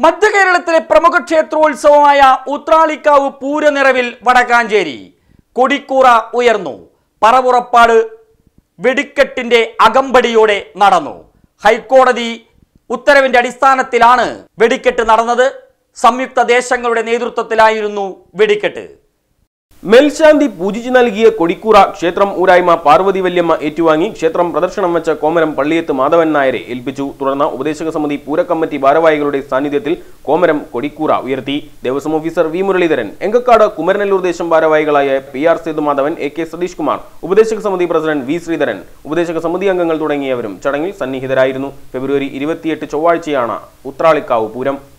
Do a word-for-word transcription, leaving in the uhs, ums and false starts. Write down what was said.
മധ്യകേരളത്തിലെ പ്രമുഖ ക്ഷേത്രോത്സവമായ ഉത്രാളിക്കാവ് പൂരനിറവിൽ വടക്കാഞ്ചേരി കൊടിക്കൂറ ഉയർന്നു. പറപുറപ്പാട് വെടിക്കെട്ടിന്റെ അകമ്പടിയോടെ നടന്നു. ഹൈക്കോടതി ഉത്തരവിന്റെ അടിസ്ഥാനത്തിലാണ് വെടിക്കെട്ട് നടന്നത്. സംയുക്ത ദേശങ്ങളുടെ നേതൃത്വത്തിലായിരുന്നു വെടിക്കെട്ട്. മേൽശാന്തി പൂജിച്ചു നൽകിയ കൊടിക്കൂറ ക്ഷേത്രം ഊരായ്മ പാർവതി വല്യമ്മ ഏറ്റുവാങ്ങി ക്ഷേത്രം പ്രദർശനം വെച്ച കോമരം പള്ളിയത്ത് മാധവൻ നായരെ ഏൽപ്പിച്ചു. തുടർന്ന് ഉപദേശക സമിതി പൂരക്കമ്മിറ്റി ഭാരവാഹികളുടെ സാന്നിധ്യത്തിൽ കോമരം കൊടിക്കൂറ ഉയർത്തി. ദേവസ്വം ഓഫീസർ വി മുരളീധരൻ, എങ്കക്കാട് കുമരനെല്ലൂർ ദേശം ഭാരവാഹികളായ P R Sethumadhavan, A K Satheesh Kumar, ഉപദേശക സമിതി പ്രസിഡന്റ് വി ശ്രീധരൻ, ഉപദേശക സമിതി അംഗങ്ങൾ തുടങ്ങിയവരും ചടങ്ങിൽ സന്നിഹിതരായിരുന്നു. ഫെബ്രുവരി ഇരുപത്തിയെട്ട് ചൊവ്വാഴ്ചയാണ് ഉത്രാളിക്കാവ് പൂരം.